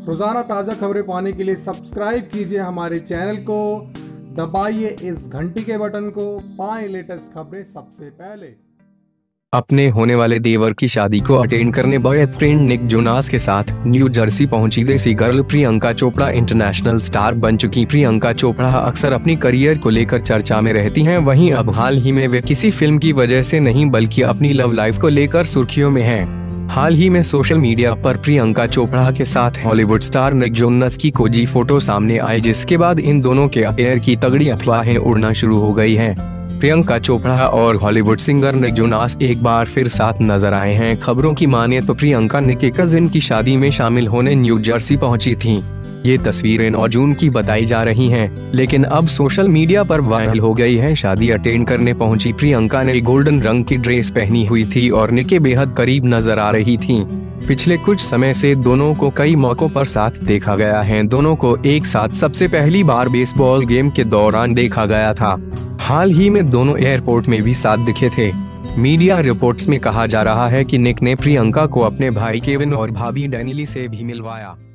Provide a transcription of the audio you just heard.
रोजाना ताज़ा खबरें पाने के लिए सब्सक्राइब कीजिए हमारे चैनल को, दबाइए इस घंटी के बटन को, पाएं लेटेस्ट खबरें सबसे पहले। अपने होने वाले देवर की शादी को अटेंड करने बॉयफ्रेंड निक जोनास के साथ न्यू जर्सी पहुंची desi girl Priyanka Chopra international star बन चुकी प्रियंका चोपड़ा अक्सर अपनी करियर को लेकर चर्चा में रहती हैं। वहीं अब हाल ही में वे किसी फिल्म की वजह से नहीं बल्कि अपनी लव लाइफ को लेकर सुर्खियों में हैं। हाल ही में सोशल मीडिया पर प्रियंका चोपड़ा के साथ हॉलीवुड स्टार निक जोनास की कोजी फोटो सामने आई, जिसके बाद इन दोनों के अफेयर की तगड़ी अफवाहें उड़ना शुरू हो गई हैं। प्रियंका चोपड़ा और हॉलीवुड सिंगर निक जोनास एक बार फिर साथ नजर आए हैं। खबरों की माने तो प्रियंका निक के कजिन की शादी में शामिल होने न्यू जर्सी पहुंची थीं। ये तस्वीरें 9 जून की बताई जा रही हैं, लेकिन अब सोशल मीडिया पर वायरल हो गई है। शादी अटेंड करने पहुंची प्रियंका ने गोल्डन रंग की ड्रेस पहनी हुई थी और निक के बेहद करीब नजर आ रही थीं। पिछले कुछ समय से दोनों को कई मौकों पर साथ देखा गया है। दोनों को एक साथ सबसे पहली बार बेसबॉल गेम के दौरान देखा गया था। हाल ही में दोनों एयरपोर्ट में भी साथ दिखे थे। मीडिया रिपोर्ट्स में कहा जा रहा है कि निक ने प्रियंका को अपने भाई केविन और भाभी डैनिली से भी मिलवाया।